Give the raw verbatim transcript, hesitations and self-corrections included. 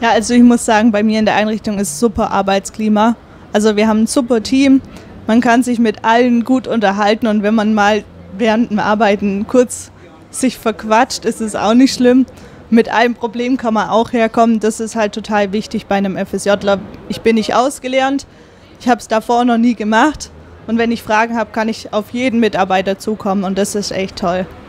Ja, also ich muss sagen, bei mir in der Einrichtung ist super Arbeitsklima. Also wir haben ein super Team, man kann sich mit allen gut unterhalten und wenn man mal während dem Arbeiten kurz sich verquatscht, ist es auch nicht schlimm. Mit einem Problem kann man auch herkommen, das ist halt total wichtig bei einem FSJler. Ich bin nicht ausgelernt, ich habe es davor noch nie gemacht und wenn ich Fragen habe, kann ich auf jeden Mitarbeiter zukommen und das ist echt toll.